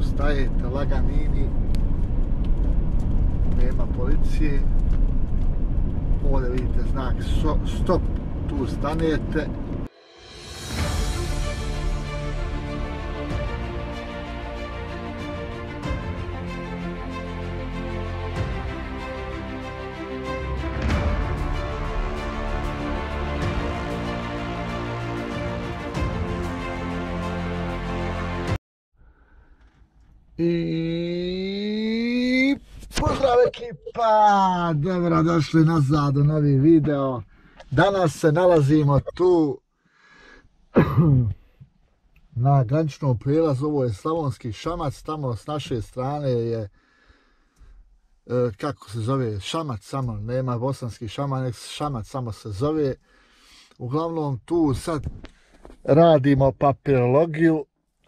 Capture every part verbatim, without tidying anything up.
stajete laganini, nema policije. Ovdje vidite znak so, stop, tu stanete. I pozdrav ekipa, dobro došli nazad u novi video. Danas se nalazimo tu na graničnom prijelazu, ovo je Slavonski Šamac, tamo s naše strane je, kako se zove, Šamac samo, nema bosanski Šamac, Šamac samo se zove. Uglavnom tu sad radimo papirologiju.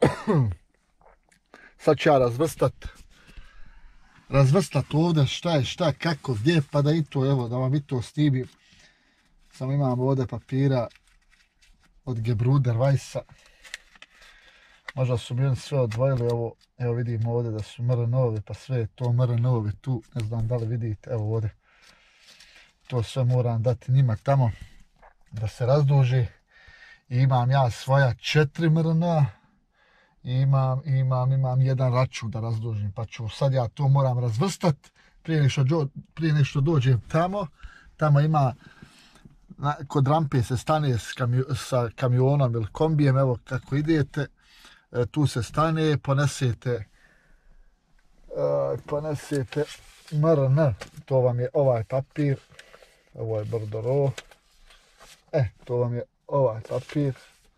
Sad ću ja razvrstat, razvrstat ovdje šta je šta, kako, gdje, pa da i to, evo, da vam i to snimim. Samo imam ovdje papira od Gebruder Weissa. Možda su mi oni sve odvojili, evo, evo vidimo ovdje da su M R N-ovi, pa sve je to M R N-ovi tu, ne znam da li vidite, evo ovdje. To sve moram dati njima tamo da se razduži. I imam ja svoja četiri M R N-a. Imam, imam, imam jedan račun da razdužim, pa ću sad ja to moram razvrstat prije nego što, prije nego što dođem tamo. Tamo ima, na, kod rampe se stane s kamio, sa kamionom ili kombijem, evo kako idete, e, tu se stane, ponesete, e, ponesete M R N, to vam je ovaj papir, ovo je bordoro, e, to vam je ovaj papir.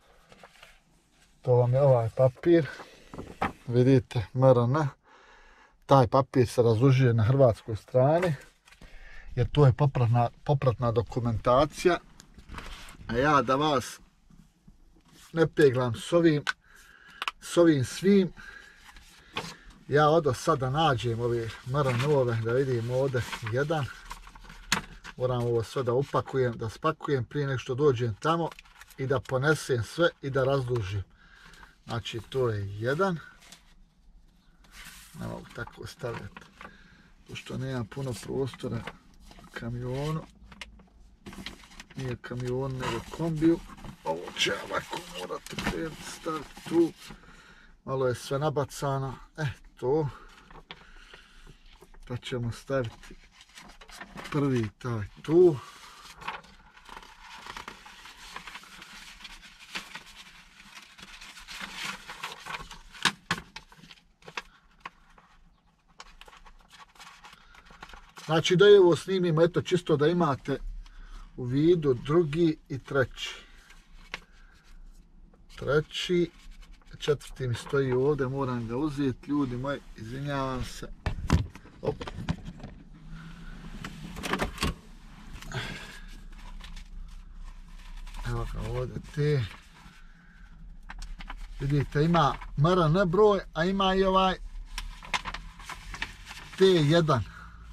To vam je ovaj papir, vidite, M R N. Taj papir se razdužuje na hrvatskoj strani, jer to je popratna, popratna dokumentacija. A ja da vas ne peglam s ovim, s ovim svim, ja odo sada nađem ove M R N-ove, da vidim ovdje jedan. Moram ovo sve da upakujem, da spakujem prije nego što dođem tamo i da ponesem sve i da razdužim. Znači, to je jedan. Ne mogu tako stavljati, pošto nema puno prostora u kamionu. Nije kamion, nego kombiju. Ovo će ovako morati staviti tu. Malo je sve nabacano. E, to. Pa ćemo staviti prvi taj tu. Znači da je ovo snimimo, eto čisto da imate u vidu drugi i treći. Treći, četvrti mi stoji ovdje, moram ga uzeti, ljudi moji, izvinjavam se. Op. Evo ga ovdje te. Vidite, ima M R N broj, a ima i ovaj T jedan.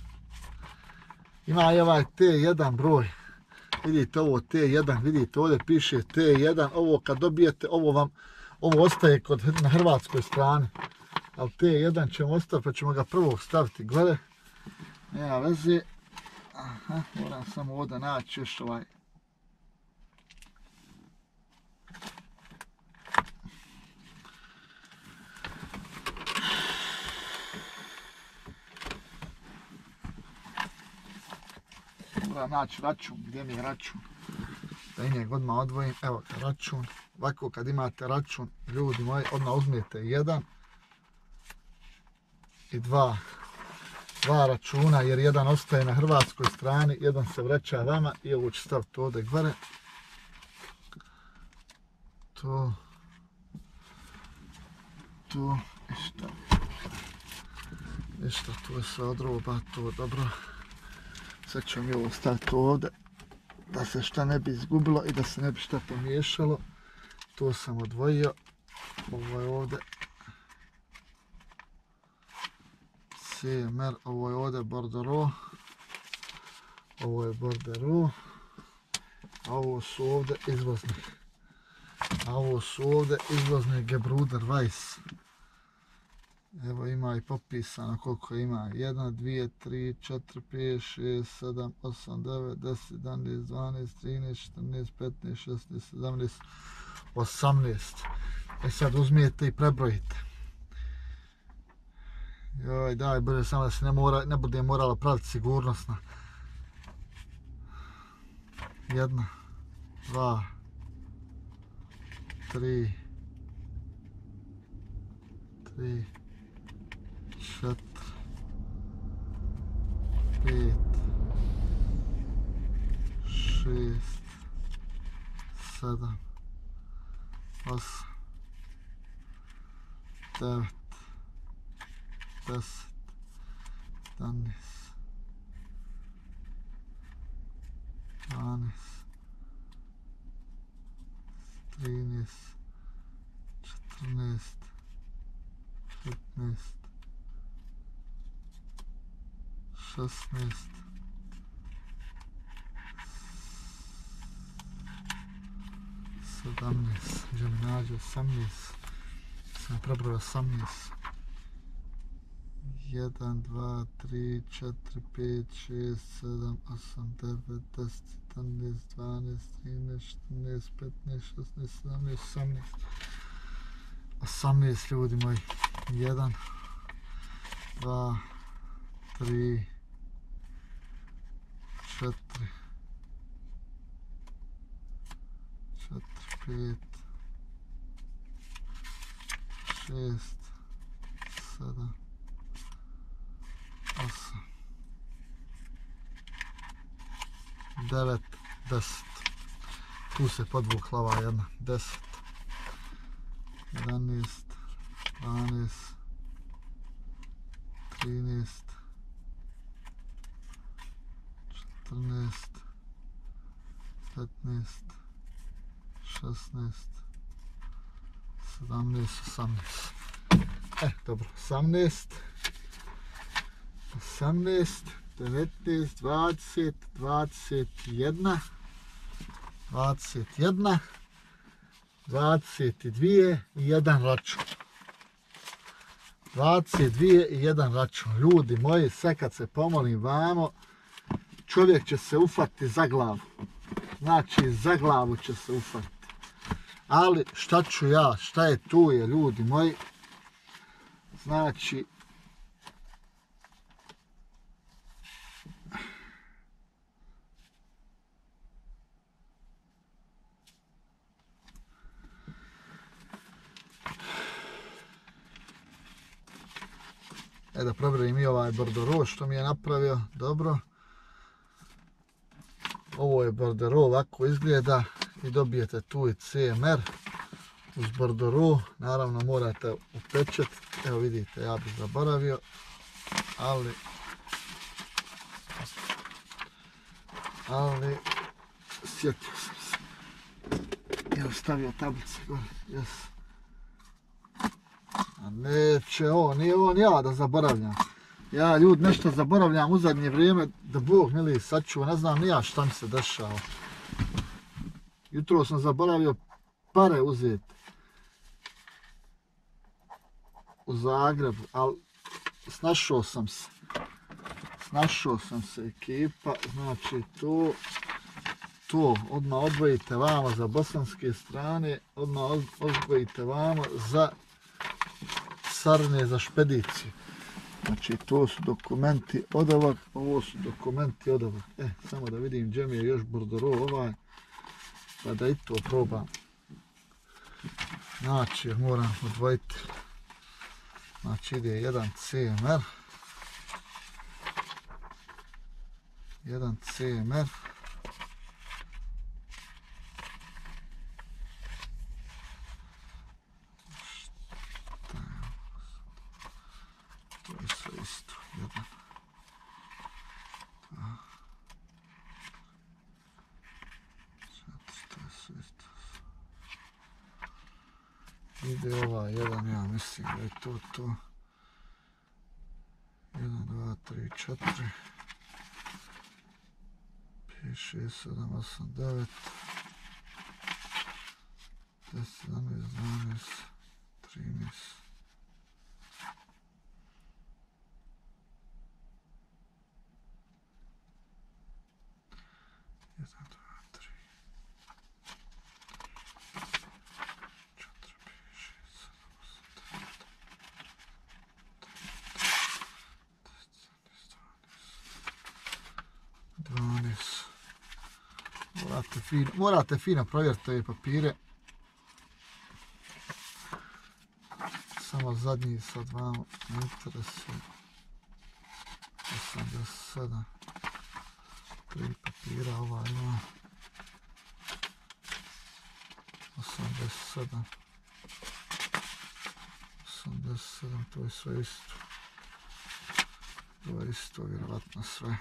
Ima i ovaj T jedan broj. Vidite ovo T jedan, vidite ovdje piše T jedan. Ovo kad dobijete, ovo vam, ovo ostaje kod, na hrvatskoj strani. Ali T jedan ćemo ostaviti, pa ćemo ga prvo staviti gore. Nema veze. Aha, moram samo ovdje naći još ovaj. Moram naći račun, gdje mi je račun, da i njeg odmah odvojim. Evo ga račun, ovako kad imate račun, ljudi moji, odmah uzmijete jedan i dva, dva računa, jer jedan ostaje na hrvatskoj strani, jedan se vraća vama i ovo ću staviti ovdje gore. To, to, ništa, ništa, to je sve odroba, to je dobro. Sad ću mi ovo staviti ovdje, da se šta ne bi izgubilo i da se ne bi šta pomiješalo. To sam odvojio. Ovo je ovdje C M R, ovo je ovdje bordoro. Ovo je bordoro. A ovo su ovdje izvozni. A ovo su ovdje izvozni Gebruder Weiss. Evo ima i popisano koliko ima. jedan, dva, tri, četiri, pet, šest, sedam, osam, devet, deset, jedanaest, dvanaest, trinaest, četrnaest, petnaest, šesnaest, sedamnaest, osamnaest. E sad uzmijete i prebrojite. Joj, daj, bolje samo da se ne, mora, ne bude morala praviti sigurnosna. Jedna, dva, tri, tri, četiri, pet, šest, sedam, osam, devet, deset, jedanaest, dvanaest, trinaest, četrnaest, petnaest, šesnaest, sedamnaest, gdje mi nađe osamnaest, sam prebrao osamnaest, jedan, dva, tri, četiri, pet, šest, sedam, osam, devet, deset, jedanaest, dvanaest, trinaest, četrnaest, petnaest, šesnaest, sedamnaest, osamnaest. osamnaest ljudi moji. jedan, dva, tri, četiri, četiri, pet, šest, sedam, osam, devet, deset. Tu se podvukla ova jedna. deset, jedanaest, dvanaest, trinaest, četrnaest, petnaest, šesnaest, sedamnaest, osamnaest. E, dobro, osamnaest, osamnaest, devetnaest, dvadeset, dvadeset jedna, dvadeset jedna, dvadeset dvije i jedan račun. dvadeset dvije i jedan račun. Ljudi moji, sve kad se pomolim vamo, čovjek će se ufati za glavu. Znači, za glavu će se ufati. Ali, šta ću ja, šta je tu je, ljudi moji. Znači, E da provjerim i ovaj bordero što mi je napravio, dobro. Ovo je bordero, ovako izgleda i dobijete tu i C M R uz bordero. Naravno morate upečat, evo vidite ja bih zaboravio, ali ali sjetio sam se. Evo stavio tablice gore, jes. A neće on, nije on ja da zaboravljam. Ja ljudi nešto zaboravljam u zadnje vrijeme, da Bog mili sačuva, ne znam ni ja šta mi se dešava. Jutro sam zaboravio pare uzeti u Zagrebu, ali snašao sam se. Snašao sam se, ekipa, znači to, to odmah odvojite vamo za bosanske strane, odmah odvojite vamo za carine za špediciju. Znači to su dokumenti od ovog, ovo su dokumenti od ovog. E, samo da vidim gdje mi je još bordero ovaj, pa da i to probam. Znači moram odvojiti. Znači ide jedan C M R. Jedan C M R. Ide ova jedan, ja mislim da je to to. jedan, dva, tri, četiri, pet, šest, sedam, osam, devet, deset, jedanaest, dvanaest, trinaest, Morate fino, morate fino provjeriti ove papire. Samo zadnji sad vam ne interesuje. osamdeset sedam. Tri papira ova ima. osamdeset sedam. osamdeset sedam, to je sve isto. To je isto, vjerovatno sve.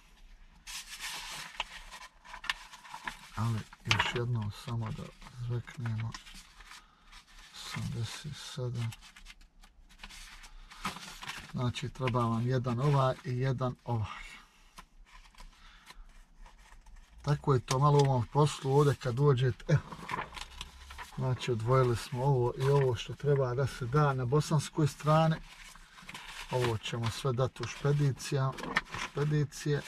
Ali još jednom samo da zveknemo. osamdeset sedam. Znači treba vam jedan ovaj i jedan ovaj. Tako je to malo u ovom poslu ovdje kad dođete. Evo. Znači odvojili smo ovo i ovo što treba da se da na bosanskoj strani. Ovo ćemo sve dati u špedicija, u špedicije.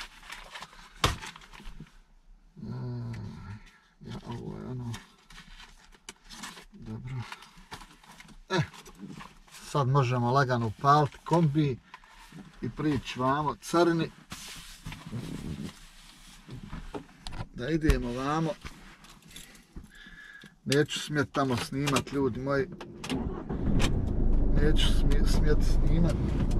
Ja, ovo je ono. Dobro. E, sad možemo lagano upaliti kombi i prići vamo carini. Da idemo vamo. Neću smjeti tamo snimat, ljudi moji. Neću smjeti snimat.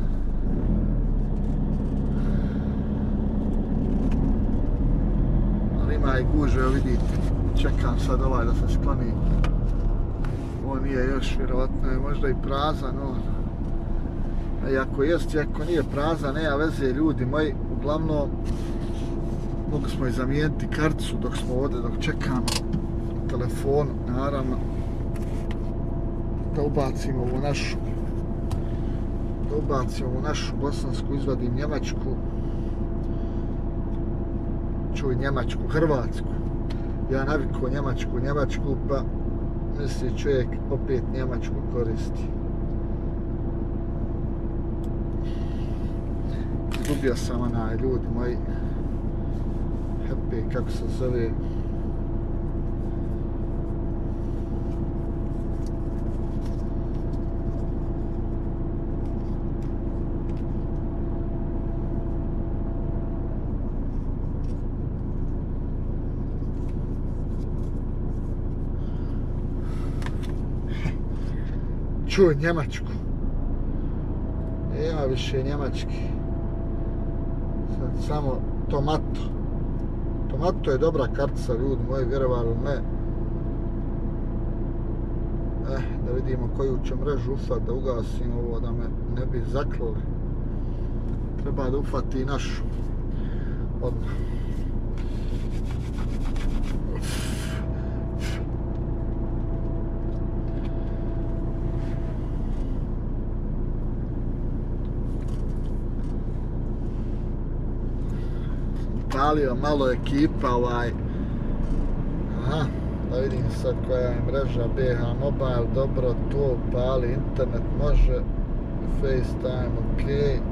Ali ima i gužve, vidite. Čekam sad ovaj da se skloni. On nije još, vjerovatno je možda i prazan on. A i ako jest, i ako nije prazan, nema veze, ljudi moji. Uglavnom, mogli smo i zamijeniti karticu dok smo ovdje, dok čekamo telefonu, naravno. Da ubacimo ovu našu, da ubacimo ovu našu bosansku, izvadim njemačku. Čuj njemačku, hrvatsku. Ja navikao njemačku, njemačku, pa misli čovjek opet njemačku koristi. Izgubio sam onaj, ljudi moji. Happy, kako se zove. Čuj njemačku. Nema više njemački. Sad samo Tomato. Tomato je dobra kartica, ljudi moji, vjerovali ne. Eh, da vidimo koju će mrežu ufat, da ugasim ovo, da me ne bi zaklali. Treba da ufati i našu. Odmah. Palio malo ekipa ovaj. Aha, da vidim sad koja je mreža B H Mobile, dobro, to pali, internet može, FaceTime, ok.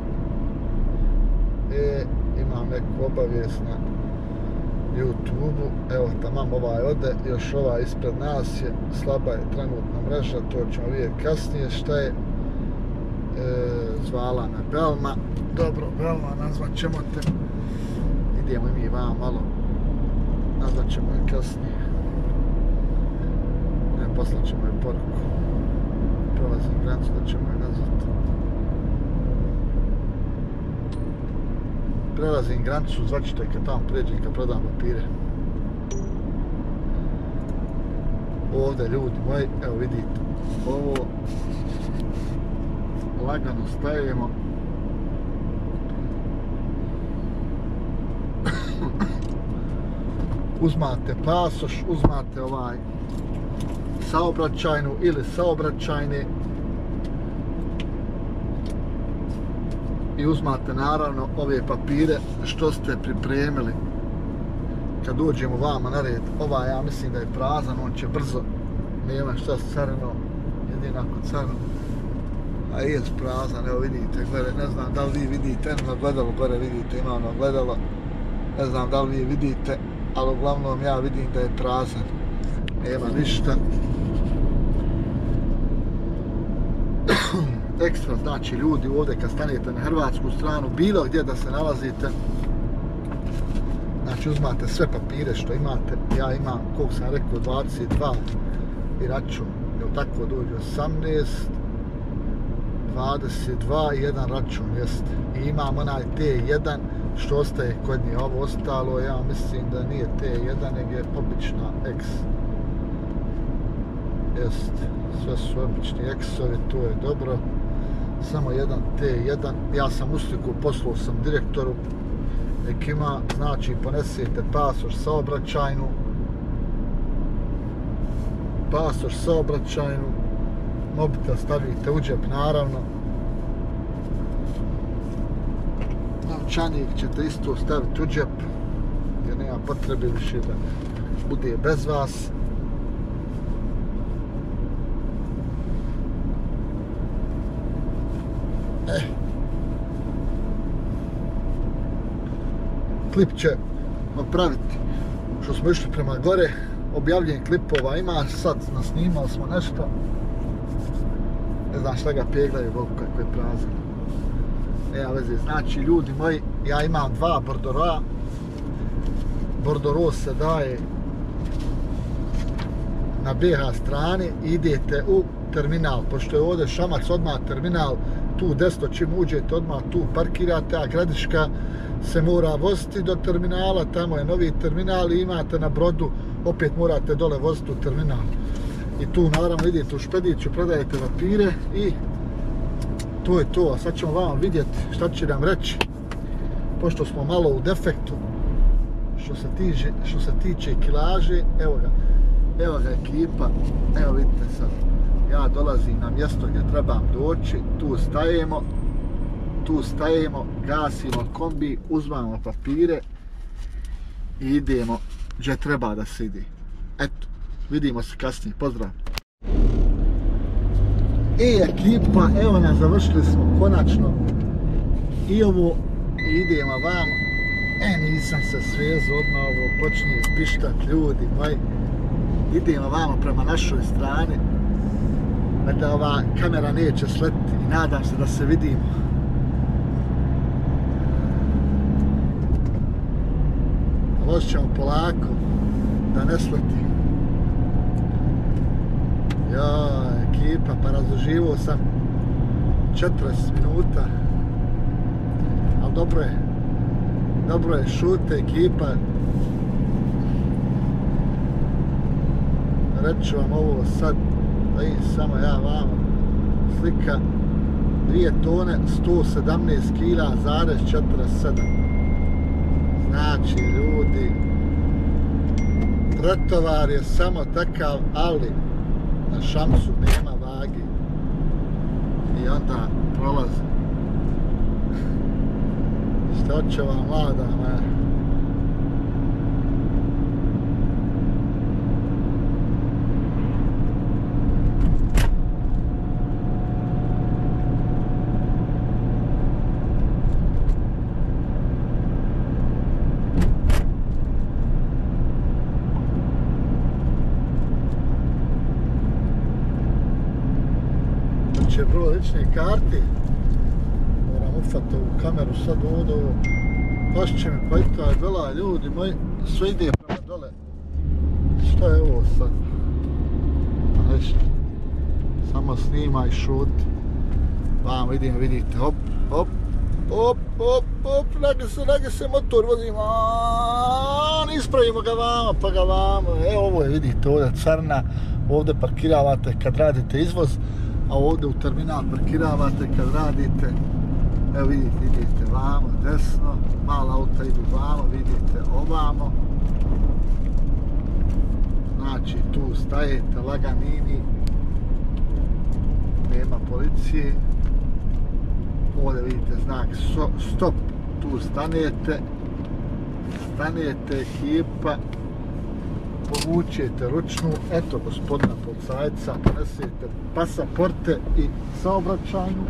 E, imam neku obavijest na YouTube-u, evo tamam ovaj ode, još ovaj ispred nas je, slaba je trenutna mreža, to ćemo vidjeti kasnije šta je. E, zvala me Belma, dobro, Belma, nazvat ćemo te. Idemo i mi vam malo, nazvat ćemo je kasnije. Ne, poslat ćemo je poruku. Prelazim granicu da ćemo je nazvat. Prelazim granicu, zvaćete kad tamo pređem, kad prodam papire. Ovdje, ljudi moji, evo vidite, ovo lagano stavimo. Uzmate pasoš, uzmate ovaj saobraćajnu ili saobraćajne i uzmate naravno ove papire što ste pripremili kad dođemo vama na red. Ovaj ja mislim da je prazan, on će brzo, nema šta s carinom, jedino ako carino. A je prazan, evo vidite, gore, ne znam da li vi vidite, na gledalo gore vidite, ima ono gledalo, ne znam da li vi vidite, ali uglavnom ja vidim da je prazan, nema ništa. Ekstra, znači ljudi ovdje kad stanete na hrvatsku stranu, bilo gdje da se nalazite, znači znači uzmate sve papire što imate, ja imam, koliko sam rekao, dvadeset dva i račun, jel tako dođe osamnaest, dvadeset dva i jedan račun, jeste. I imam onaj T jedan što ostaje kod nje, ovo ostalo ja mislim da nije T jedan, nego je obična X. Jeste, sve su obični X-ovi, to je dobro. Samo jedan T jedan, ja sam usliku, poslao sam direktoru, nek ima, znači ponesete pasoš saobraćajnu, pasoš saobraćajnu, mobitel stavite u džep naravno, novčanik ćete isto staviti u džep, jer nema potrebe više da bude bez vas. Eh. Klip će napraviti što smo išli prema gore, objavljen klipova ima, sad nasnimali smo nešto, ne znam šta ga peglaju, Bogu kako je prazan. Nema veze, znači ljudi moji, ja imam dva bordoroa, bordoro se daje na B H strani, idete u terminal, pošto je ovdje Šamac odmah terminal, tu desno čim uđete odmah tu parkirate, a Gradiška se mora voziti do terminala, tamo je novi terminal i imate na brodu, opet morate dole voziti u terminal. I tu naravno idete u špediciju, predajete papire i to je to. A sad ćemo vam vidjeti šta će nam reći, pošto smo malo u defektu što se tiče, što se tiče kilaže. Evo ga, evo ga ekipa, evo vidite sad. Ja dolazim na mjesto gdje trebam doći, tu stajemo, tu stajemo, gasimo kombi, uzmamo papire i idemo gdje treba da se ide. Eto, vidimo se kasnije, pozdrav! E ekipa, evo nas, završili smo konačno i ovo idemo vamo. E, nisam se svezao, odmah ovo počinje pištat, ljudi moji. Idemo vamo prema našoj strani, da ova kamera neće sletiti i nadam se da se vidimo. Vozit ćemo polako, da ne sleti. Ja, ekipa, pa razloživao sam četrdeset minuta, ali dobro je, dobro je, šute ekipa. Reću vam ovo sad, da im samo ja vamo, slika, dvije tone, sto sedamnaest kila zarez četrdeset sedam. Znači, ljudi, pretovar je samo takav, ali na Šamcu nema vage i onda prolazi. Šta će vam mlada, ne? Broj lične karti, moram ufati ovu kameru sad ovdje, ovo pašće mi, pa i taj bela, ljudi moji, sve ide prema dole. Šta je ovo sad? Nešto, samo snima i šuti. Vamo idem, vidite, hop, hop, hop, hop, hop, nage se, nage se, motor vozimo, aaaaaa, ispravimo ga vamo, pa ga vamo. E, ovo je, vidite, ovdje crna, ovdje parkiravate kad radite izvoz, a ovdje u terminal parkiravate kad radite. Evo vidite, idete vamo, desno, mala auta idu vamo, vidite ovamo. Znači tu stajete laganini, nema policije. Ovdje vidite znak stop, tu stanete, stanete ekipa, povučete ručnu, eto gospodina policajca, ponesete pasaporte i saobraćajnu.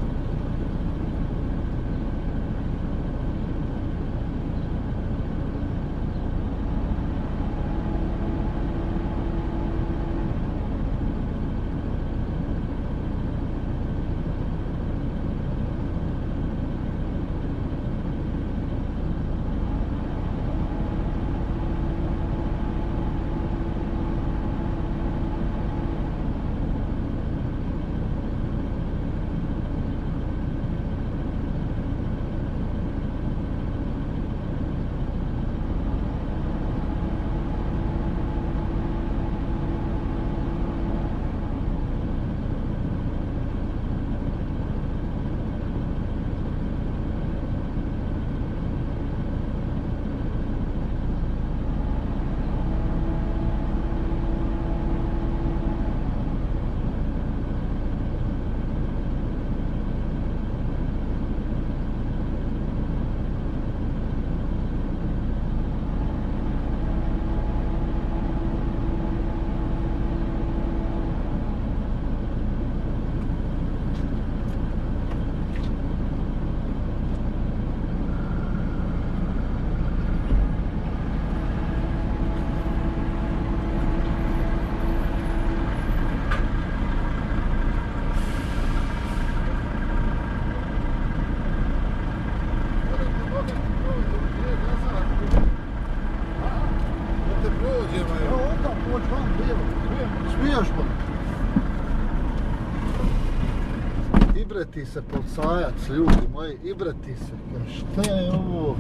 ibreti se policajac, ljudi moji, ibreti se. Šta je ovo?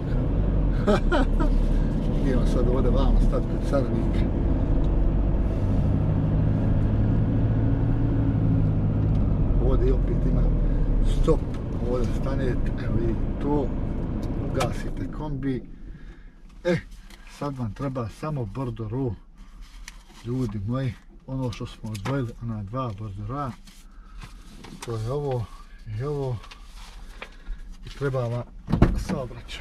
Idemo sad ovdje vamo stati kod carinika. Ovdje opet ima stop, ovdje stanete, evo vidite to, ugasite kombi. E, sad vam treba samo bordoro, ljudi moji, ono što smo odvojili, ona dva bordora, to je ovo i ovo, i treba vam saobraćaj.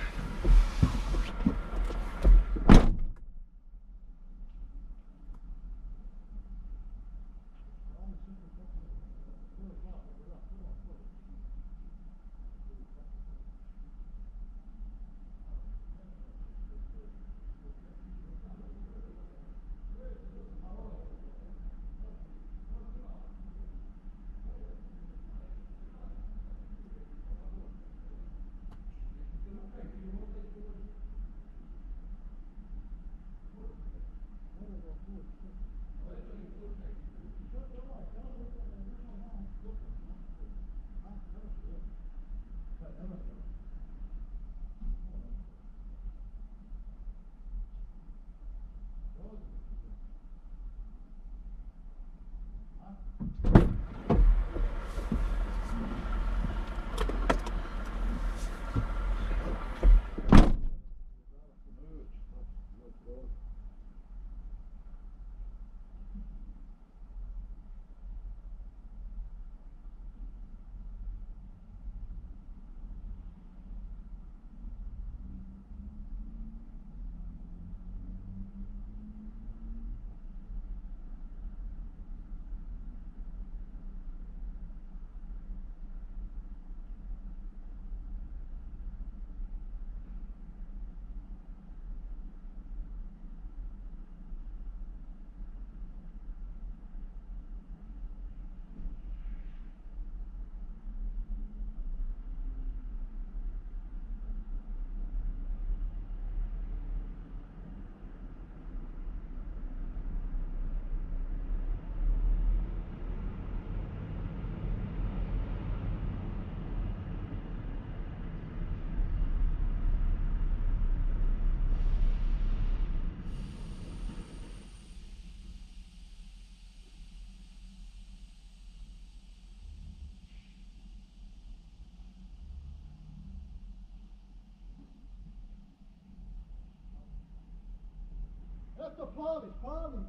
Eto, pali, pali.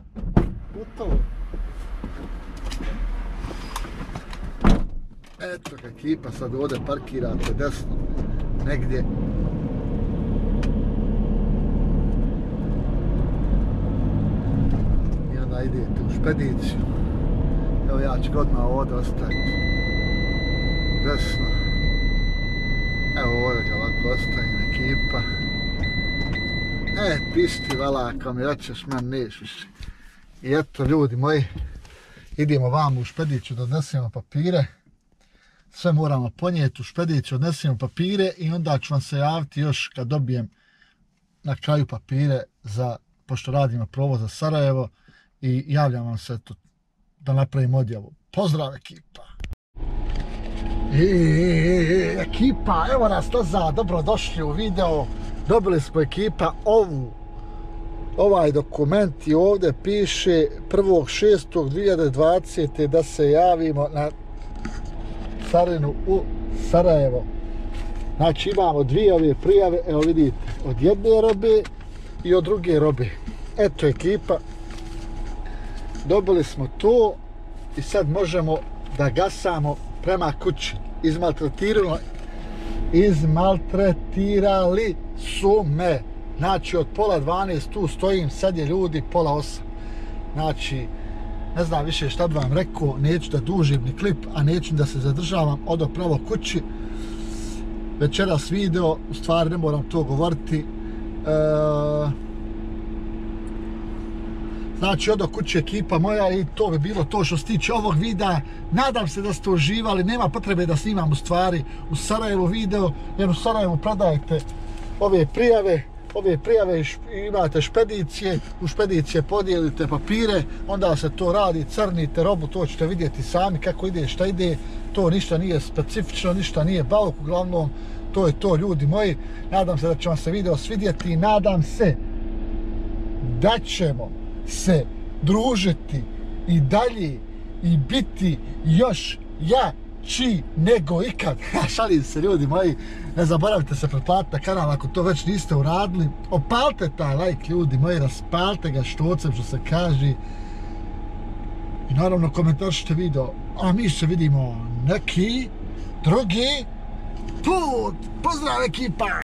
Gotovo. Eto ga ekipa, sad ovdje parkirate desno, negdje. I onda idete u špediciju. Evo ja ću odmah ovdje ostaviti. Desno. Evo ovdje ga ovako ostavim, ekipa. E, pisti valaka mi, hoćeš man, neš više. I eto, ljudi moji, idemo vamo u špediciju da odnesemo papire. Sve moramo ponijeti u špediciju, odnesemo papire i onda ću vam se javiti još kad dobijem na kraju papire za, pošto radimo provoz za Sarajevo, i javljam vam se tu da napravim odjavu. Pozdrav ekipa! Eee, ekipa, evo nas nazad, dobrodošli u video. Dobili smo ekipa ovu, ovaj dokument i ovdje piše prvog šestog dvije hiljade dvadesete da se javimo na carinu u Sarajevo. Znači imamo dvije ove prijave, evo vidite, od jedne robe i od druge robe. Eto ekipa, dobili smo to i sad možemo da gasamo prema kući. Izmaltretirano, izmaltretirali su me. Znači od pola dvanaest tu stojim, sad je ljudi pola osam. Znači, ne znam više šta bi vam rekao, neću da dužim ni klip, a neću da se zadržavam, odo pravo kući. Večeras video, u stvari ne moram to govoriti. E, znači odo kući ekipa moja i to bi bilo to što se tiče ovog videa. Nadam se da ste uživali, nema potrebe da snimam u stvari u Sarajevu video, jer u Sarajevu prodajete ove prijave. ove prijave, imate špedicije, u špedicije podijelite papire, onda se to radi, crnite robu, to ćete vidjeti sami kako ide, šta ide, to ništa nije specifično, ništa nije bauk, uglavnom to je to, ljudi moji. Nadam se da će vam se video svidjeti i nadam se da ćemo se družiti i dalje i biti još jači nego ikad. Šalim se, ljudi moji, ne zaboravite se pretplatiti na kanal ako to već niste uradili. Opalite taj like, ljudi moji, raspalite ga štocem, što se kaže. I naravno komentaršite video, a mi se vidimo neki drugi put. Pozdrav ekipa!